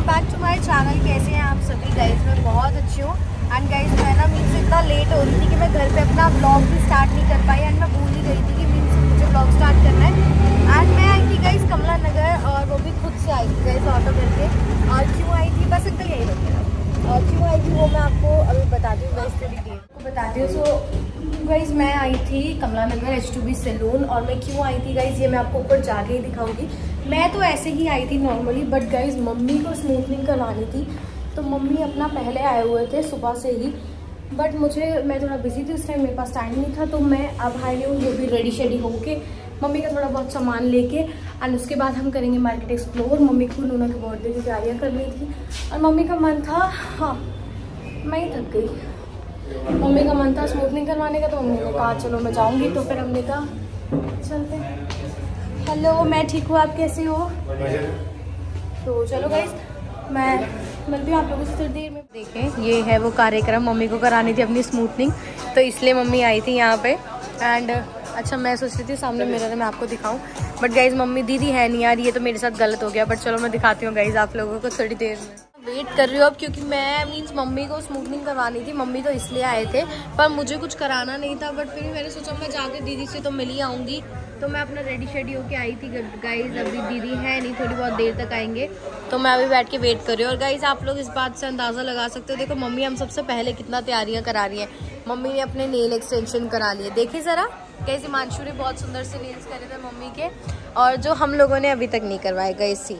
Back to my channel. कैसे हैं आप सभी गाइज? मैं बहुत अच्छी हूँ। एंड गाइज मैं ना मीन्स इतना लेट हो रही थी कि मैं घर पे अपना ब्लॉग भी स्टार्ट नहीं कर पाई। एंड मैं भूल ही गई थी कि मीन्स मुझे ब्लॉग स्टार्ट करना है। एंड मैं आई थी गाइज कमला नगर, और वो भी खुद से आई थी गाइज ऑटो करके। और क्यों आई थी, बस अंकल यही रखेगा। क्यों आई थी वो मैं आपको अभी बताती हूँ गाइज, थोड़ी देर को बताती हूँ। सो गाइज मैं आई थी कमला नगर H2B सैलून। और मैं क्यों आई थी गाइज ये मैं आपको ऊपर जाके ही दिखाऊंगी। मैं तो ऐसे ही आई थी नॉर्मली, बट गाइज मम्मी को स्मूथनिंग करवानी थी, तो मम्मी अपना पहले आए हुए थे सुबह से ही। बट मैं थोड़ा बिजी थी उस टाइम, मेरे पास टाइम नहीं था, तो मैं अब आई हूँ वो भी रेडी शेडी होके मम्मी का थोड़ा बहुत सामान लेके। एंड उसके बाद हम करेंगे मार्केट एक्सप्लोर। मम्मी को नूना के बर्थडे की तैयारियाँ करनी थी, और मम्मी का मन था, हाँ मैं ही थक गई। मम्मी का मन था स्मूथनिंग करवाने का, तो मम्मी ने कहा चलो मैं जाऊँगी, तो फिर हमने कहा चलते हैं। हेलो, मैं ठीक हूँ, आप कैसे हो? तो चलो गाइस, मैं मिलती हूँ आप लोगों से थोड़ी देर में। देखें, ये है वो कार्यक्रम, मम्मी को करानी थी अपनी स्मूथनिंग, तो इसलिए मम्मी आई थी यहाँ पे। एंड अच्छा, मैं सोच रही थी सामने मिरर में आपको दिखाऊं, बट गाइज मम्मी दीदी है नहीं यार, ये तो मेरे साथ गलत हो गया। बट चलो मैं दिखाती हूँ गाइज आप लोगों को थोड़ी देर में। वेट कर रही हूँ अब, क्योंकि मैं मीन्स मम्मी को स्मूथनिंग करवानी थी। मम्मी तो इसलिए आए थे, पर मुझे कुछ कराना नहीं था। बट फिर मैंने सोचा मैं जाके दीदी से तो मिल ही आऊँगी, तो मैं अपना रेडी शेडी होके आई थी गाइज। अभी दीदी है नहीं, थोड़ी बहुत देर तक आएंगे, तो मैं अभी बैठ के वेट कर रही हूँ। और गाइज आप लोग इस बात से अंदाज़ा लगा सकते हो, देखो मम्मी हम सबसे पहले कितना तैयारियाँ करा रही हैं। मम्मी ने अपने नेल एक्सटेंशन करा लिए, देखिए ज़रा कैसे हिमांशु ने बहुत सुंदर से नेल्स करे थे मम्मी के, और जो हम लोगों ने अभी तक नहीं करवाए गए। इसी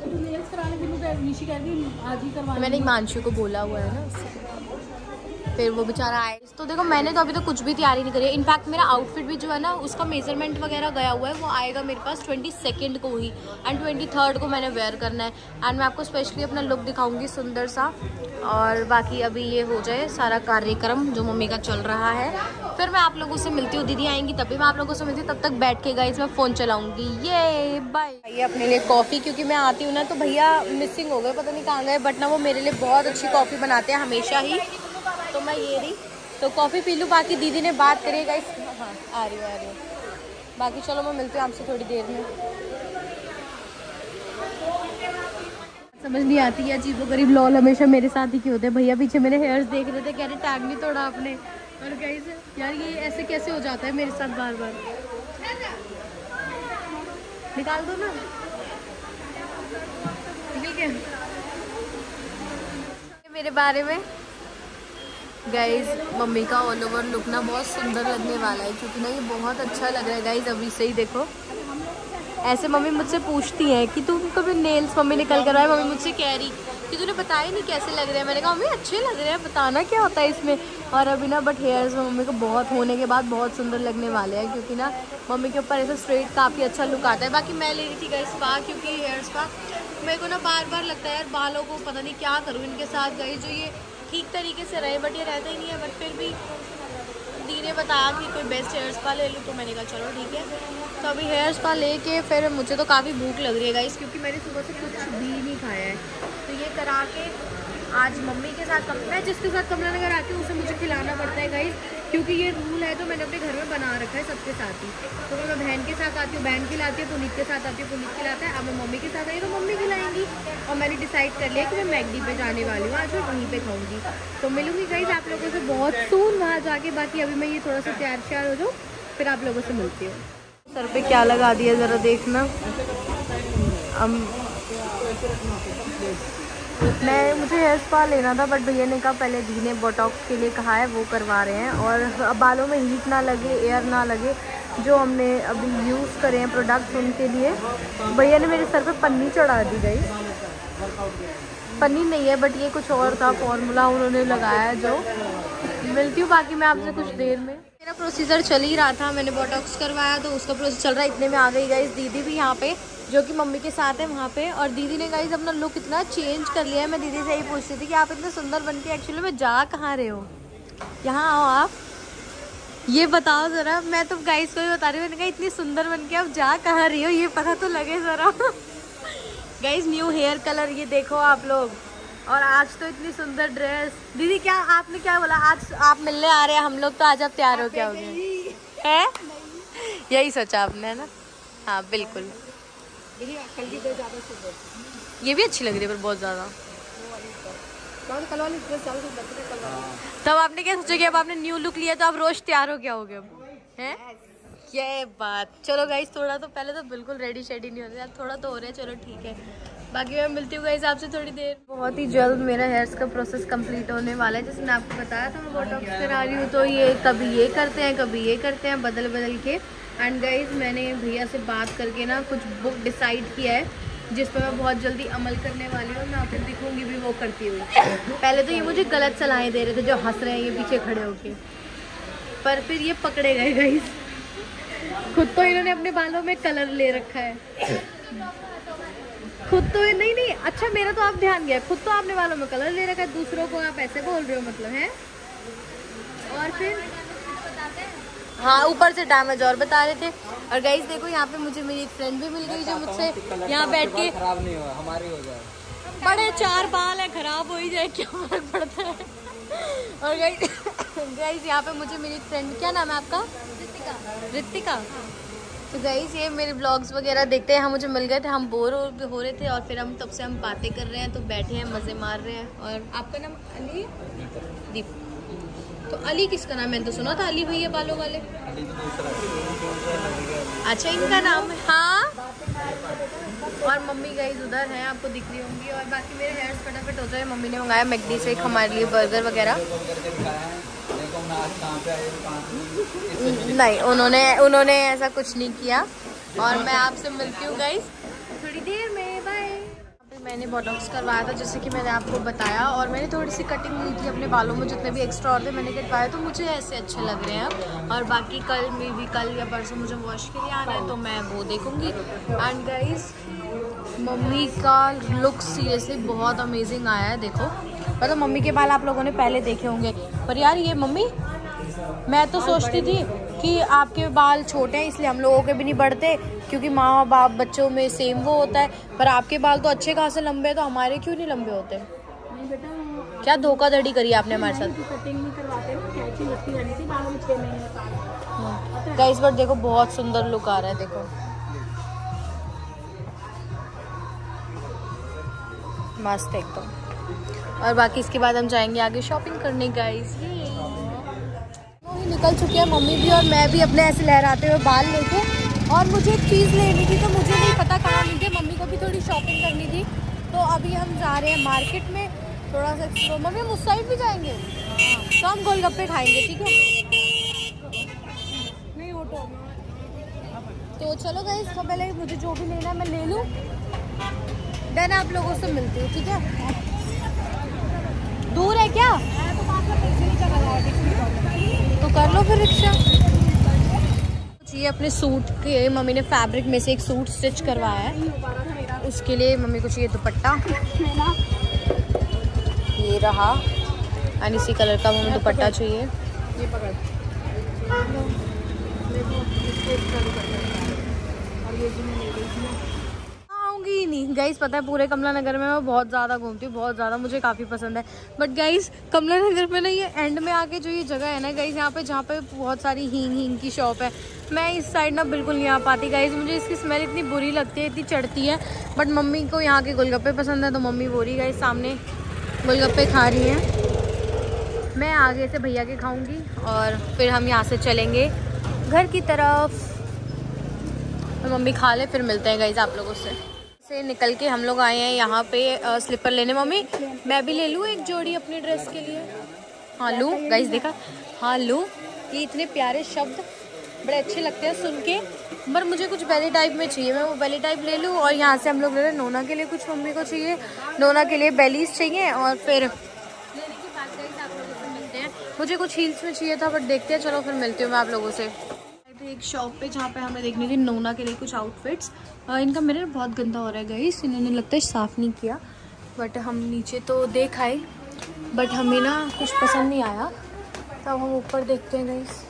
मैंने हिमांशु को बोला हुआ है ना उससे, फिर वो बेचारा आए। तो देखो मैंने तो अभी तक कुछ भी तैयारी नहीं करी है। इनफैक्ट मेरा आउटफिट भी जो है ना, उसका मेजरमेंट वगैरह गया हुआ है, वो आएगा मेरे पास 22 को ही, एंड 23 को मैंने वेयर करना है। एंड मैं आपको स्पेशली अपना लुक दिखाऊंगी सुंदर सा। और बाकी अभी ये हो जाए सारा कार्यक्रम जो मम्मी का चल रहा है, फिर मैं आप लोगों से मिलती हूँ। दीदी आएंगी तभी मैं आप लोगों से मिलती हूँ, तब तक बैठ के गाइस मैं फ़ोन चलाऊंगी। ये बाय। ये अपने लिए कॉफ़ी, क्योंकि मैं आती हूँ ना तो भैया मिसिंग हो गए, पता नहीं कहाँ गए, बट ना वो मेरे लिए बहुत अच्छी कॉफ़ी बनाते हैं हमेशा ही, तो मैं ये रही तो कॉफ़ी पी लूँ। बाकी दीदी ने बात करी गाइस, हाँ आ रही हूँ। बाकी चलो मैं मिलती हूँ आपसे थोड़ी देर में। समझ नहीं आती है, अजीब गरीब लॉल हमेशा मेरे साथ ही क्यों होते हैं। भैया पीछे मेरे हेयर्स देख रहे थे, कह रहे टैग नहीं तोड़ा आपने। और गाइस यार ये ऐसे कैसे हो जाता है मेरे साथ बार बार। निकाल दो ना, निकल गया मेरे बारे में। गाइज मम्मी का ऑल ओवर लुक ना बहुत सुंदर लगने वाला है, क्योंकि ना ये बहुत अच्छा लग रहा है गाइज। अभी से ही देखो, ऐसे मम्मी मुझसे पूछती है कि तुम कभी नेल्स मम्मी निकल कर आए। मम्मी मुझसे कह रही कि तूने बताया नहीं कैसे लग रहे हैं। मैंने कहा मम्मी अच्छे लग रहे हैं, बताना क्या होता है इसमें। और अभी ना बट हेयर्स मम्मी को बहुत होने के बाद बहुत सुंदर लगने वाले हैं, क्योंकि ना मम्मी के ऊपर ऐसा स्ट्रेट काफ़ी अच्छा लुक आता है। बाकी मैं ले रही थी गाइस स्पा, क्योंकि हेयर स्पा मेरे को ना बार बार लगता है यार बालों को पता नहीं क्या करूँ इनके साथ गाइस, जो ये ठीक तरीके से रहे, बट ये रहता ही नहीं है। बट फिर भी दी ने बताया कि कोई बेस्ट हेयर स्पा ले लूँ, तो मैंने कहा चलो ठीक है। तो अभी हेयर स्पा लेके फिर मुझे तो काफ़ी भूख लग रही है गाइस, क्योंकि मैंने सुबह से कुछ भी नहीं खाया है। तो ये करा के आज मम्मी के साथ मैं जिसके साथ कमला नगर आती हूँ उसे मुझे खिलाना पड़ता है गाइस, क्योंकि ये रूल है, तो मैंने अपने घर में बना रखा है सबके साथ ही। तो मैं बहन के साथ आती हूँ, बहन खिलाती है, पुनीत के साथ आती हूँ, पुनीत खिलाता है। अब मैं मम्मी के साथ आई तो मम्मी खिलाएंगी। और मैंने डिसाइड कर लिया कि मैं मैगडी पे जाने वाली हूँ आज, मैं वहीं पे खाऊंगी। तो मिलूंगी गाइस आप लोगों से बहुत सून वहाँ जाके। बाकी अभी मैं ये थोड़ा सा तैयार श्यार हो जाऊँ, फिर आप लोगों से मिलती हूँ। सर पे क्या लगा दिया ज़रा देखना। मुझे हेयर स्पा लेना था, बट भैया ने कहा पहले दी ने बोटॉक्स के लिए कहा है, वो करवा रहे हैं। और अब बालों में हीट ना लगे, एयर ना लगे, जो हमने अभी यूज़ करे हैं प्रोडक्ट्स, उनके लिए भैया ने मेरे सर पे पन्नी चढ़ा दी गई। पन्नी नहीं है, बट ये कुछ और था, फॉर्मूला उन्होंने लगाया जो। मिलती हूँ बाकी मैं आपसे कुछ देर में। मेरा प्रोसीजर चल ही रहा था, मैंने बोटॉक्स करवाया तो उसका प्रोसेस चल रहा है। इतने में आ गई गाइस दीदी भी यहाँ पे, जो कि मम्मी के साथ है वहाँ पे। और दीदी ने गाइस अपना लुक इतना चेंज कर लिया है। मैं दीदी से यही पूछ रही थी कि आप इतने सुंदर बन के एक्चुअली में जा कहाँ रहे हो, यहाँ आओ आप, ये बताओ ज़रा। मैं तो गाइस को भी बता रही हूँ, मैंने कहा इतनी सुंदर बन के आप जा कहाँ रही हो, ये पता तो लगे ज़रा। गाइस न्यू हेयर कलर ये देखो आप लोग, और आज तो इतनी सुंदर ड्रेस। दीदी क्या आपने क्या बोला, आज आप मिलने आ रहे हैं हम लोग, तो आज आप तैयार हो क्या हो गए है? यही सोचा आपने है ना? हाँ बिल्कुल। ये भी अच्छी लग रही है पर बहुत ज़्यादा। तब आपने क्या सोचा कि अब आपने न्यू लुक लिया तो आप रोज तैयार हो गया होगे अब हैं? ये बात। चलो गाइस थोड़ा तो पहले तो बिल्कुल रेडी शेडी नहीं होते, थोड़ा तो हो रहा है, चलो ठीक है। बाकी मैं मिलती हूँ गाइस आपसे थोड़ी देर। बहुत ही जल्द मेरा हेयर्स का प्रोसेस कंप्लीट होने वाला है। जैसे मैंने आपको बताया था मैं बोटॉक्स करा रही हूँ, तो ये कभी ये करते हैं कभी ये करते हैं, बदल बदल के। एंड गाइस मैंने भैया से बात करके ना कुछ बुक डिसाइड किया है जिस पर मैं बहुत जल्दी अमल करने वाली हूँ। मैं आपको दिखूंगी भी वो करती हुई। पहले तो ये मुझे गलत सलाहें दे रहे थे, जो हंस रहे हैं ये पीछे खड़े होके, पर फिर ये पकड़े गए गाइस। खुद तो इन्होंने अपने बालों में कलर ले रखा है, खुद तो नहीं अच्छा मेरा तो आप ध्यान गया, खुद तो आपने बालों में कलर ले रखा है, दूसरों को आप ऐसे बोल रहे हो मतलब है। और फिर हाँ ऊपर से डैमेज और बता रहे थे। और गाइस देखो यहाँ पे मुझे मेरी एक फ्रेंड भी मिल गई जो मुझसे यहाँ बैठ के खराब नहीं हुआ, हमारी हो जाए। बड़े 4 बाल है, खराब हो ही जाए क्या फर्क पड़ता है। और गाइस यहाँ पे मुझे मेरी फ्रेंड, क्या नाम है आपका? रितिका। तो गाइस ये मेरे ब्लॉग्स वगैरह देखते हैं, हम मुझे मिल गए थे, हम बोर हो रहे थे और फिर हम तब से हम बातें कर रहे हैं, तो बैठे हैं मजे मार रहे हैं। और आपका नाम अली? दीप। तो अली किसका नाम? मैंने तो सुना था अली भैया बालों वाले। अच्छा इनका नाम है। हाँ और मम्मी गाइस उधर हैं, आपको दिख रही होंगी। और बाकी मेरे हेयर्स फटाफट हो जाए। मम्मी ने मंगाया मैकडी से हमारे लिए बर्गर वगैरह। नहीं उन्होंने ऐसा कुछ नहीं किया। और मैं आपसे मिलती हूँ गाइस थोड़ी देर में, बाय। मैंने बॉटॉक्स करवाया था जैसे कि मैंने आपको बताया, और मैंने थोड़ी सी कटिंग नहीं की अपने बालों में, जितने भी एक्स्ट्रा और थे मैंने कटवाया, तो मुझे ऐसे अच्छे लग रहे हैं अब। और बाकी कल या परसों मुझे वॉश के लिए आना है, तो मैं वो देखूंगी। एंड गाइस मम्मी का लुक सीरियसली बहुत अमेजिंग आया है। देखो मतलब मम्मी के बाल आप लोगों ने पहले देखे होंगे, पर यार ये मम्मी, मैं तो सोचती थी कि आपके बाल छोटे हैं इसलिए हम लोगों के भी नहीं बढ़ते, क्योंकि माँ बाप बच्चों में सेम वो होता है, पर आपके बाल तो अच्छे खासे लंबे हैं, तो हमारे क्यों नहीं लंबे होते? नहीं बेटा, क्या धोखाधड़ी करी आपने हमारे साथ? कटिंग नहीं करवाते ना, कैंची लगती रहनी थी बालों में 6 महीने। गाइस बट देखो बहुत सुंदर लुक आ रहा है, देखो मस्त एकदम। और बाकी इसके बाद हम जाएंगे आगे शॉपिंग करने गाइस। निकल चुके हैं मम्मी भी और मैं भी अपने ऐसे लहराते हुए बाल लेके। और मुझे एक चीज़ लेनी थी, तो मुझे नहीं पता कहाँ मिलती है, मम्मी को भी थोड़ी शॉपिंग करनी थी, तो अभी हम जा रहे हैं मार्केट में थोड़ा सा एक्सप्लोर। मम्मी हम उस साइड भी जाएंगे, तो हम गोलगप्पे खाएंगे, ठीक है? नहीं ऑटो। तो चलो गाइस, तो पहले मुझे जो भी लेना है मैं ले लूँ, देन आप लोगों से मिलती हूँ, ठीक है? दूर है क्या? तो कर लो फिर रिक्शा। ये अपने सूट के मम्मी ने फैब्रिक में से एक सूट स्टिच करवाया है, उसके लिए मम्मी को चाहिए दुपट्टा, ये रहा, और इसी कलर का मम्मी दुपट्टा चाहिए। ये पकड़, आऊँगी नहीं गाइस, पता है पूरे कमला नगर में मैं बहुत ज़्यादा घूमती हूँ, बहुत ज़्यादा, मुझे काफ़ी पसंद है। बट गाइस कमला नगर में ना ये एंड में आके जो ये जगह है ना गाइस, यहाँ पे जहाँ पे बहुत सारी हींग की शॉप है, मैं इस साइड ना बिल्कुल नहीं आ पाती गाइस, मुझे इसकी स्मेल इतनी बुरी लगती है, इतनी चढ़ती है। बट मम्मी को यहाँ के गोलगप्पे पसंद है, तो मम्मी बोल रही गाइस सामने गोलगप्पे खा रही हैं, मैं आगे से भैया के खाऊँगी और फिर हम यहाँ से चलेंगे घर की तरफ। तो मम्मी खा ले फिर मिलते हैं गाइस आप लोगों से निकल के हम लोग आए हैं यहाँ पे स्लीपर लेने। मम्मी मैं भी ले लूँ एक जोड़ी अपनी ड्रेस के लिए? हाँ लूँ गाइस, देखा? हाँ लूँ। ये इतने प्यारे शब्द बड़े अच्छे लगते हैं सुन के, पर मुझे कुछ बेली टाइप में चाहिए, मैं वो बेली टाइप ले लूँ। और यहाँ से हम लोग ले रहे हैं नोना के लिए कुछ, मम्मी को चाहिए नोना के लिए बेलीज चाहिए, और फिर लेने के बाद गाइस आप लोगों से मिलते हैं। मुझे कुछ हील्स में चाहिए था बट देखते हैं, चलो फिर मिलती हूँ मैं आप लोगों से। एक शॉप पे जहाँ पे हमें देखनी थी नोना के लिए कुछ आउटफिट्स। इनका मिरर बहुत गंदा हो रहा है गाइस, इन्होंने लगता है साफ़ नहीं किया, बट हम नीचे तो देख आए बट हमें ना कुछ पसंद नहीं आया, तो हम ऊपर देखते हैं गाइस।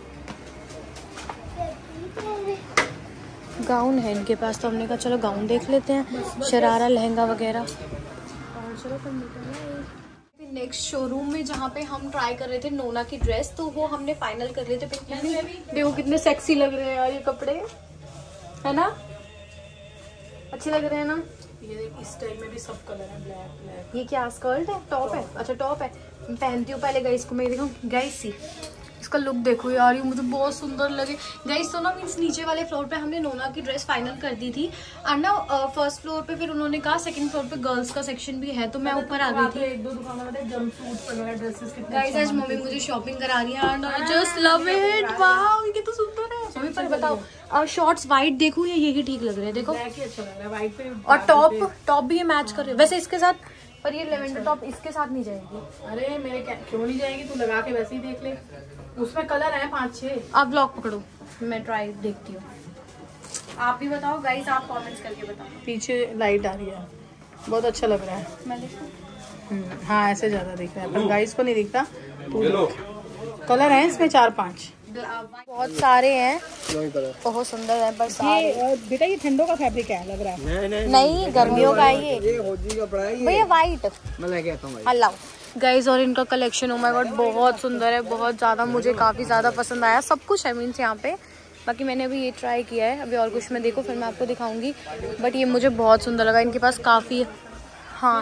गाउन है इनके पास, तो हमने कहा चलो गाउन देख लेते हैं, शरारा लहंगा वगैरह। और चलो फिर मिलते हैं नेक्स्ट शोरूम में जहाँ पे हम ट्राई कर रहे थे नोना की ड्रेस, तो वो हमने फाइनल कर लिए थे। देखो कितने सेक्सी लग रहे हैं यार ये कपड़े, है ना? अच्छे लग रहे हैं ना? ये देख इस स्टाइल में भी सब कलर है, ब्लैक ब्लैक। ये क्या स्कर्ट है, टॉप है? अच्छा टॉप है, मैं पहनती हूँ पहले गाइस को मैं देखूँ। गाइस सी इसका लुक देखो यार, ये मुझे बहुत सुंदर लगे गाइस। तो ना मीन्स नीचे वाले फ्लोर पे हमने नोना की ड्रेस फाइनल कर दी थी एंड ना फर्स्ट फ्लोर पे फिर उन्होंने कहा सेकंड फ्लोर पे गर्ल्स का सेक्शन भी है, तो मैं ऊपर आ गई थी। एक दो दुकानों में जंपसूट वगैरह ड्रेसेस कितने गाइस आज मम्मी मुझे शॉपिंग करा रही है and I just love it. Wow ये कितना सुंदर है। मम्मी पर बताओ शॉर्ट्स वाइट देखूं या यही ठीक लग रहे हैं? देखो ब्लैक ही अच्छा लग रहा है वाइट पे, और टॉप भी ये मैच कर रहे हैं वैसे इसके साथ, पर ये लेवेंडर टॉप इसके साथ नहीं जाएगी। अरे मेरे क्यों नहीं जाएगी, तू लगा के वैसे ही देख ले, उसमें कलर है 5-6। आप ब्लॉग पकड़ो, मैं ट्राई देखती हूँ। आप भी बताओ गाइस, आप कमेंट्स करके बताओ। पीछे लाइट आ रही है, बहुत अच्छा लग रहा है। मैं देखूं? हाँ ऐसे ज्यादा दिख रहा है, पर गाइस को नहीं दिखता। कलर है इसमें 4-5, बहुत सारे हैं, बहुत सुंदर है, पर सारे बेटा ये ठंडों का फैब्रिक है लग रहा है। नहीं गर्मियों का है ये भैया, वाइट अल्लाह गाइज। और इनका कलेक्शन ओ माय गॉड बहुत सुंदर है, बहुत ज़्यादा, मुझे काफ़ी ज़्यादा पसंद आया। सब कुछ है मीन्स यहाँ पे, बाकी मैंने अभी ये ट्राई किया है, अभी और कुछ मैं देखो फिर मैं आपको दिखाऊंगी, बट ये मुझे बहुत सुंदर लगा। इनके पास काफ़ी हाँ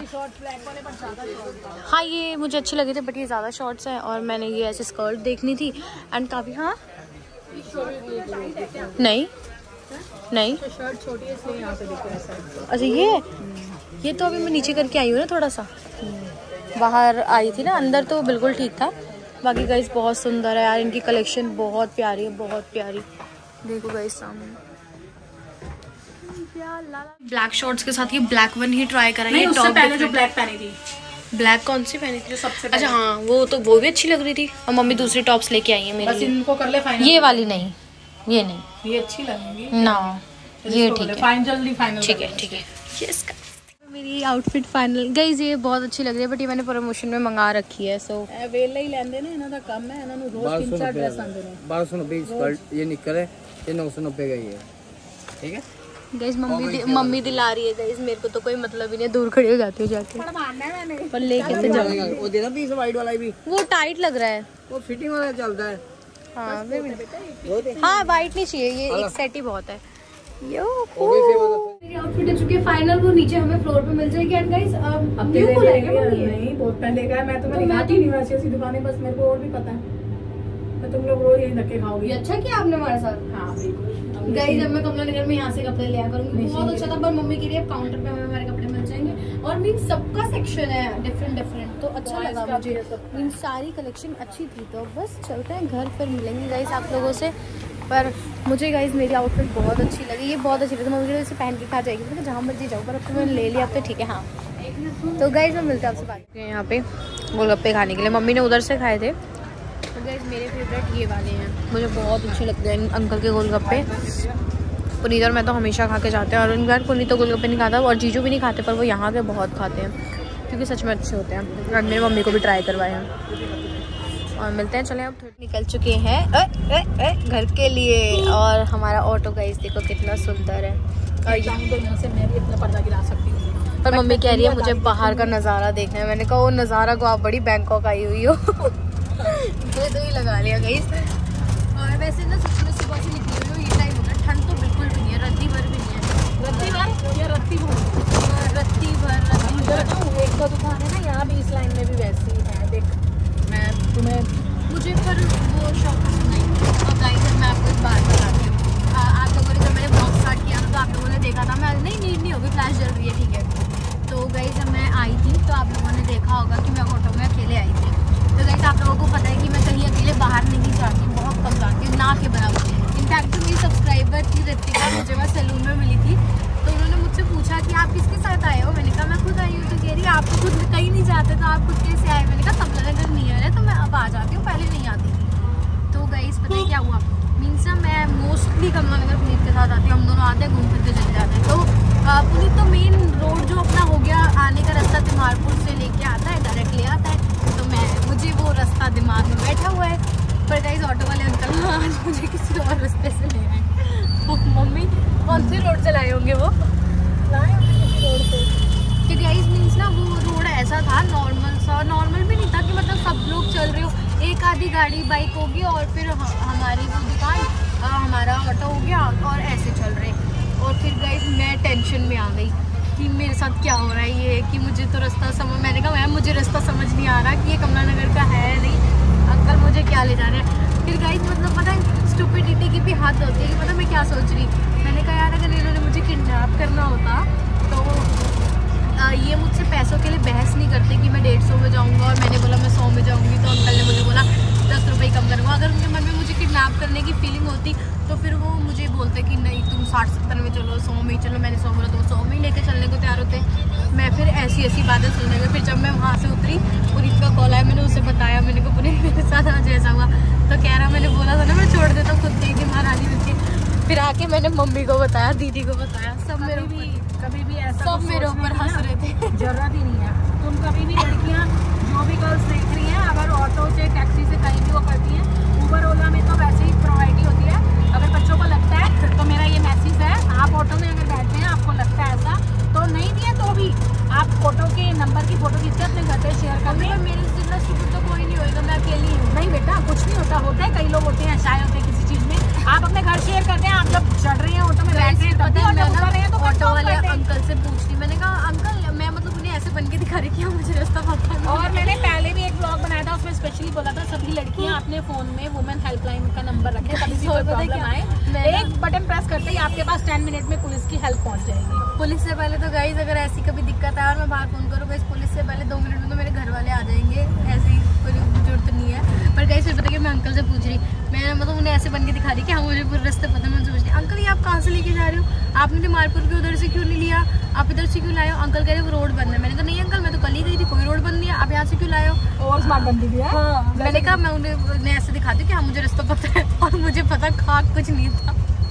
ये मुझे अच्छे लगे थे, बट ये ज़्यादा शॉर्ट्स हैं और मैंने ये ऐसे स्कर्ट देखनी थी एंड काफ़ी हाँ नहीं शर्ट छोटी है इसलिए यहाँ पे दिख रहा है। अच्छा ये तो अभी मैं नीचे करके आई हूँ ना, थोड़ा सा बाहर आई थी ना, अंदर तो बिल्कुल ठीक था। बाकी गाइस बहुत सुंदर है यार, इनकी कलेक्शन बहुत प्यारी है, बहुत प्यारी। देखो गाइस सामने ब्लैक शॉर्ट्स के साथ ये ब्लैक वन ही ट्राई करा। नहीं उससे पहले जो ब्लैक पहनी थी, ब्लैक कौन सी पहनी थी? जो सबसे अच्छा हाँ वो भी अच्छी लग रही थी, और मम्मी दूसरी टॉप्स लेके आई है मेरे लिए। इनको कर ले फाइनल। ये वाली नहीं, ये नहीं, ये अच्छी लगेंगी ना, ये ठीक है, जल्दी फाइनल ठीक है। यस मेरी आउटफिट फाइनल गाइस, ये बहुत अच्छी लग रही है, बट ये मैंने प्रमोशन में मंगा रखी है। सो वेले ही लेंदे ने, इन्हां दा कम है, इन्हां नु रोज 3-4 ड्रेस आंदे ने। 1290 स्कर्ट ये निकल है, ये 990 का ही है, ठीक है गाइस। मम्मी दिला रही है गाइस, मेरे को तो कोई मतलब ही नहीं, दूर खड़ी हो जाती हूँ जाके, पर ले कैसे जाऊंगी? वो देना पीस वाइट वाला भी, वो टाइट लग रहा है, वो फिटिंग वाला चलता है। हाँ वाइट नहीं चाहिए, ये एक सेट ही बहुत है। मेरी आउटफिट हो चुकी है फाइनल, वो नीचे हमें फ्लोर पे मिल जाएगी। एंड गाइस अब न्यू खुला है क्या? नहीं बहुत पहले का है, मैं तुम्हें दिखाती नहीं वैसे ऐसी दुकानें, बस मेरे को और भी पता है, तो तुम लोग रोज यही धक्के खाओगे। अच्छा किया आपने हमारे साथ। हाँ बिल्कुल गाइस अब मैं कमला नगर में यहाँ से कपड़े लिया करूंगी, बहुत अच्छा था। पर मम्मी के लिए काउंटर पे हमें हमारे कपड़े मिल जाएंगे, और मीन सबका सेक्शन है डिफरेंट, तो अच्छा लगा मुझे। मीन सारी कलेक्शन अच्छी थी, तो बस चलते हैं घर, फिर मिलेंगे गाइस आप लोगों से। पर मुझे गाइस मेरी आउटफिट बहुत अच्छी लगी, ये बहुत अच्छी लगी, तो मम्मी इसे पहन के खा जाएगी, तो जहाँ मर्जी जाऊँ, पर अब तो मैंने ले लिया, अब तो ठीक है। हाँ तो गाइस मैं मिलता हूँ आपसे बात। यहाँ पे गोलगप्पे खाने के लिए मम्मी ने उधर से खाए थे, तो गाइस मेरे फेवरेट ये वाले हैं, मुझे बहुत अच्छे लगते हैं अंकल के गोलगप्पे। पुनीत और मैं तो हमेशा खा के जाते हैं, और इनका पुनीत तो गोलगप्पे नहीं खाता और जीजू भी नहीं खाते, पर वो यहाँ के बहुत खाते हैं क्योंकि सच में अच्छे होते हैं, और मेरी मम्मी को भी ट्राई करवाए हैं। और मिलते हैं, चले अब निकल चुके हैं घर के लिए, और हमारा ऑटो गाइस देखो कितना सुंदर है। और यहाँ से मैं भी अपना पर्दा गिरा सकती हूँ, पर मम्मी कह रही है मुझे बाहर का नज़ारा देखना है। मैंने कहा वो नज़ारा को आप बड़ी बैंकॉक आई हुई हो। तो ही लगा लिया गाइस। और वैसे ना सच में सुबह से निकली हुई हो, ये टाइम हो गया, ठंड तो बिल्कुल भी नहीं है, रत्ती भर भी नहीं है। रत्ती भर या रत्ती भर, एक तो दुकान है ना यहाँ भी, इस लाइन में भी वैसी है, देख मैं तुम्हें मुझे पर वो शौक नहीं। और गाइस मैं आपको एक बात बताती हूँ, आप लोगों ने जब मैंने ब्लॉग स्टार्ट किया था तो आप लोगों ने देखा था, मैं नहीं नीड नहीं होगी, फ्लैश जल रही है, ठीक है। तो गाइस जब मैं आई थी तो आप लोगों ने देखा होगा कि मैं ऑटो में अकेले आई थी। तो गाइस आप लोगों को पता है कि मैं कहीं अकेले बाहर नहीं जाती, बहुत कम जाती हूँ, ना के बराबर। इनफैक्ट तो मेरी सब्सक्राइबर थी रितिका, मुझे वहाँ सैलून में मिली थी, तो उन्होंने मुझसे पूछा कि आप किसके साथ आए हो? मैंने कहा मैं खुद आई हूँ। तो कह रही आप तो खुद कहीं नहीं जाते, तो आप खुद कैसे आए? मैंने कहा कमला नगर नियर है तो मैं अब आ जाती हूँ, पहले नहीं आती थी। तो गाइस पता है क्या हुआ, मीन्स ना मैं मोस्टली कमला नगर पुनीत के साथ आती हूँ, हम दोनों आते हैं, घूम फिर के चले जाते हैं। तो पुनीत तो मेन रोड जो अपना हो गया आने का रास्ता तिमारपुर से लेके आता है, डायरेक्ट ले आता है, तो मुझे वो रास्ता दिमाग में बैठा हुआ है। पर गाइस ऑटो वाले अंकल आज मुझे किसी और रास्ते से ले आए। मम्मी कौन सी रोड से लाए होंगे वो? लाए होंगे किसी रोड से, क्योंकि गाइस मीन्स ना वो रोड ऐसा था नॉर्मल भी नहीं था कि मतलब सब लोग चल रहे हो, एक आधी गाड़ी बाइक होगी और फिर हमारी वो दुकान, हमारा ऑटो हो गया, और ऐसे चल रहे। और फिर गाइस मैं टेंशन में आ गई कि मेरे साथ क्या हो रहा है, ये कि मुझे तो रास्ता समझ, मैंने कहा मैम मुझे रास्ता समझ नहीं आ रहा कि ये कमला नगर का है नहीं, अंकल मुझे क्या ले जा रहे हैं। फिर गाइस मतलब पता है स्टूपिडिटी की भी हद होती है कि पता मैं क्या सोच रही, मैंने कहा यार अगर इन्होंने मुझे किडनैप करना होता तो ये मुझसे पैसों के लिए बहस नहीं करते कि मैं 150 में जाऊँगा और मैंने बोला मैं 100 में जाऊँगी, तो अंकल ने मुझे बोला 10 रुपये कम करूँगा। अगर उनके मन में मुझे किडनैप करने की फीलिंग होती तो फिर वो मुझे बोलते कि नहीं तुम 60-70 में चलो, 100 में ही चलो, मैंने 100 बोला तो 100 में ही लेके चलने को तैयार होते। मैं फिर ऐसी बातें सुनने गई। फिर जब मैं वहाँ से उतरी पुनीत का कॉल आया, मैंने उसे बताया, मैंने कहा पुनीत मेरे साथ आज ऐसा हुआ, तो कह रहा मैंने बोला था ना मैं छोड़ देता खुद गई थी महारानी मिलके। फिर आके मैंने मम्मी को बताया, दीदी को बताया, सब मेरे कभी भी ऐसा सब मेरे ऊपर हंस रहे थे। जरूरत ही नहीं है, तुम कभी भी लड़कियाँ जो भी गर्ल्स देख रही हैं अगर ऑटो से टैक्सी से कहीं भी वो करती हैं, उबर ओला में तो वैसे ही प्रोवाइड होती है। अगर बच्चों को लगता है तो मेरा ये मैसेज है, आप ऑटो में अगर बैठते हैं आपको लगता है ऐसा तो नहीं दिया तो भी आप फोटो के नंबर की फोटो खींच के अपने घर पे शेयर कर दें। मेरे से इतना शुक्र तो कोई नहीं होएगा, मैं अकेली हूँ। नहीं बेटा कुछ नहीं होता है, कई लोग होते हैं शाय होते हैं किसी चीज में। आप अपने घर शेयर करते हैं, आप जब चढ़ रहे हैं ऑटो में बैठ रहे हैं तब भी ऑटो उतर रहे हैं तो ऑटो वाले अंकल से पूछ रही, मैंने कहा अंकल मैं मतलब उन्हें ऐसे बन के दिखा रही कि मुझे रास्ता पता है। और मैंने पहले भी एक ब्लॉग बनाया था, उसमें स्पेशली बोला था सभी लड़कियां अपने फोन में वुमेन हेल्पलाइन का नंबर रखें, कभी भी कोई प्रॉब्लम आए एक बटन प्रेस करते ही आपके पास 10 मिनट में पुलिस की हेल्प पहुंच जाएगी। पुलिस से पहले तो गाइस अगर ऐसी कभी दिक्कत आए और मैं बाहर फोन करूँ गाइस, पुलिस से पहले 2 मिनट में तो मेरे घर वाले आ जाएंगे, ऐसी कोई जरूरत नहीं है। पर गाइस फिर पता कि मैं अंकल से पूछ रही, मैं मतलब उन्हें ऐसे बन के दिखा रही कि हाँ मुझे पूरे रास्ते पता है। मैं सोच रही अंकल ये आप कहाँ से लेके जा रहे हो, आपने तो मारपुर के उधर से क्यों नहीं लिया, आप इधर से क्यों लाए हो। अंकल कह रहे वो रोड बंद है। मैंने कहा नहीं अंकल मैं तो कल ही गई थी, कोई रोड बंद नहीं है, आप यहाँ से क्यों लाए हो। और स्मार्ट बंदी भी है। हाँ मैंने कहा मैं उन्हें ऐसे दिखाती हूँ कि हाँ मुझे रास्ता पता है, और मुझे पता खाक कुछ नहीं था।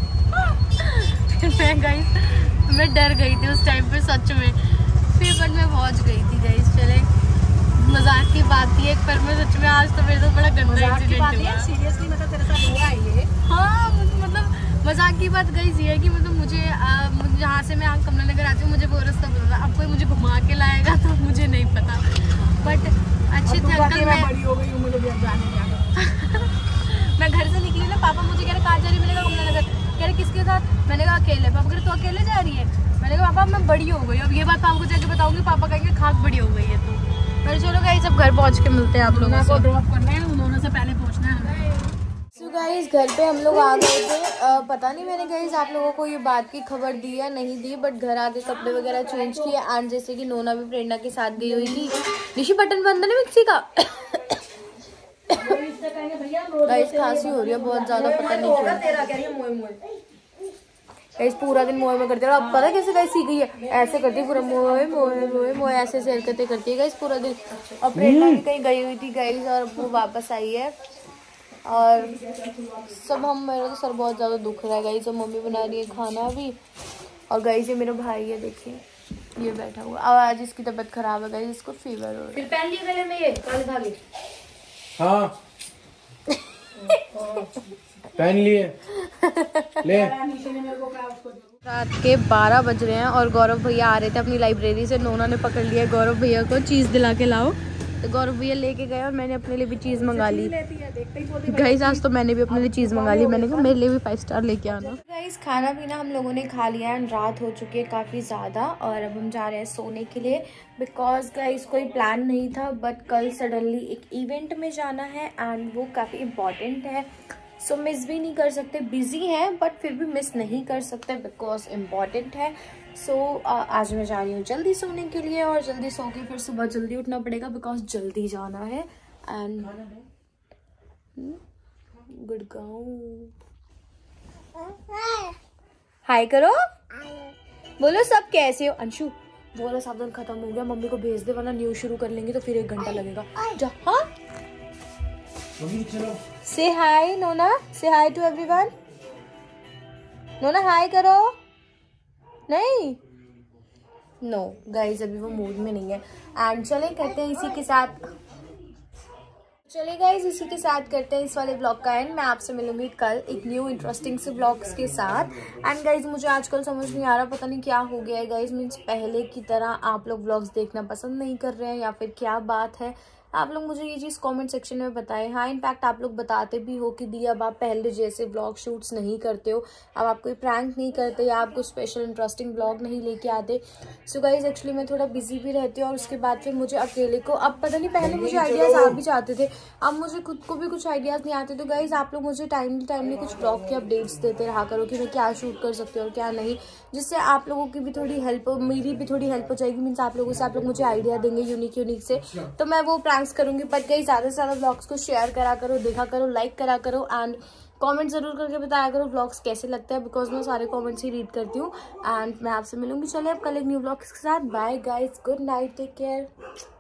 फिर मैं गई, मैं डर गई थी उस टाइम पर सच में। फिर बट मैं पहुँच गई थी गाइस। चले मजाक की बात थी एक, पर मैं सच में आज तो मेरे तो बड़ा गंदा एक्सीडेंट हुआ। सीरियसली मतलब तेरे साथ हुआ है ये? हाँ मतलब मजाक की बात गाइस ये है कि मतलब मुझे जहाँ से मैं कमला नगर आती हूँ मुझे वो रास्ता पता था। अब कोई मुझे घुमा के लाएगा तो मुझे नहीं पता, बट अच्छे थे अंकल। मैं बड़ी हो गई हूँ, मुझे भी अब जाने जाना। मैं घर से निकली ना, पापा मुझे कह रहे कहाँ जा रही है, मैंने कहा कमला नगर। कह रहे किसके साथ, मैंने कहा अकेले। पापा कह रहे तो अकेले जा रही है, मैंने कहा पापा मैं बड़ी हो गई, अब ये बात पापा को जाके बताऊंगी, पापा कहेंगे खाक बड़ी हो गई है तो। पर चलो गाइस सब घर पहुँच के मिलते हैं आप लोगों को ड्रॉप करना है, उन्होंने से पहले पहुँचना है। सो गाइस घर पे हम लोग आ गए थे। पता नहीं मैंने गाइस आप लोगों को ये बात की खबर दी या नहीं दी, बट घर आके कपड़े वगैरह चेंज किए। एंड जैसे कि नोना भी प्रेरणा के साथ गई हुई थी। निशी बटन बंद है ना मिक्सी का। गाइस खांसी हो रही है बहुत ज्यादा, पता नहीं क्यों। गाइस पूरा दिन मोए में करती है, अब पता कैसे गाइस सीख गई है, ऐसे करती है पूरा मोए मोए मोए मोए ऐसे हरकतें करती है गाइस पूरा दिन। और प्रेरणा भी कहीं गई हुई थी गाइस और वो वापस आई है। और सब मेरा तो सर बहुत ज़्यादा दुख रहा है गाइस। और मम्मी बना रही है खाना भी। और गाइस ये मेरा भाई है, देखिए ये बैठा हुआ। अब आज इसकी तबीयत खराब है गाइस, इसको फीवर हो रहा है। फिर पहन लिया गले में ये काले धागे। हाँ पहन लिए ले। रात के 12 बज रहे हैं और गौरव भैया आ रहे थे अपनी लाइब्रेरी से। नोना ने पकड़ लिया गौरव भैया को, चीज़ दिला के लाओ। तो गौरव भैया लेके गए और मैंने अपने लिए भी चीज़ मंगा ली। गाइस आज तो मैंने भी अपने लिए चीज़ मंगा ली। मैंने कहा मेरे लिए भी 5 स्टार लेके आना। गाइस खाना पीना हम लोगों ने खा लिया है, रात हो चुकी है काफ़ी ज़्यादा। और अब हम जा रहे हैं सोने के लिए, बिकॉज गाइस कोई प्लान नहीं था, बट कल सडनली एक इवेंट में जाना है एंड वो काफ़ी इम्पॉर्टेंट है। सो मिस भी नहीं कर सकते, बिजी हैं बट फिर भी मिस नहीं कर सकते बिकॉज इम्पॉर्टेंट है। सो आज मैं जा रही हूँ जल्दी सोने के लिए, और जल्दी सो के फिर सुबह जल्दी उठना पड़ेगा बिकॉज जल्दी जाना है। एंड गुड़गांव हाय करो, बोलो सब कैसे हो। अंशु वो वाला साबुन खत्म हो गया, मम्मी को भेज दे वरना न्यूज शुरू कर लेंगे तो फिर 1 घंटा लगेगा। जा। हाँ से हाय नोना, से हाय टू एवरीवन। नोना हाय करो। नहीं नो गाइज अभी वो मूड में नहीं है। एंड चले करते हैं इसी के साथ, चलिए गाइज इसी के साथ करते हैं इस वाले ब्लॉग का एंड। मैं आपसे मिलूंगी कल एक न्यू इंटरेस्टिंग से ब्लॉग्स के साथ। एंड गाइज मुझे आजकल समझ नहीं आ रहा, पता नहीं क्या हो गया है गाइज। मीन्स पहले की तरह आप लोग ब्लॉग्स देखना पसंद नहीं कर रहे हैं या फिर क्या बात है। आप लोग मुझे ये चीज़ कमेंट सेक्शन में बताएं। हाँ, इनफैक्ट आप लोग बताते भी हो कि दी अब आप पहले जैसे ब्लॉग शूट्स नहीं करते हो, अब आप कोई प्रैंक नहीं करते या आप कोई स्पेशल इंटरेस्टिंग ब्लॉग नहीं लेके आते। सो गाइज एक्चुअली मैं थोड़ा बिजी भी रहती हूँ और उसके बाद फिर मुझे अकेले को, अब पता नहीं पहले मुझे आइडियाज़ आ भी जाते थे, अब मुझे खुद को भी कुछ आइडियाज़ नहीं आते। तो गाइज आप लोग मुझे टाइमली कुछ ब्लॉग के अपडेट्स देते रहा करो कि मैं क्या शूट कर सकती हूँ और क्या नहीं, जिससे आप लोगों की भी थोड़ी हेल्प, मेरी भी थोड़ी हेल्प हो जाएगी। मीन्स आप लोगों से आप लोग मुझे आइडिया देंगे यूनिक से, तो मैं वो प्रैंक्स करूँगी। बट गाइस ज़्यादा से ज़्यादा व्लॉग्स को शेयर करा करो, देखा करो, लाइक करा करो एंड कमेंट जरूर करके बताया करो व्लॉग्स कैसे लगते हैं, बिकॉज मैं सारे कमेंट्स ही रीड करती हूँ। एंड मैं आपसे मिलूंगी, चलिए अब कल एक न्यू व्लॉग्स के साथ। Bye guys, good night, take care.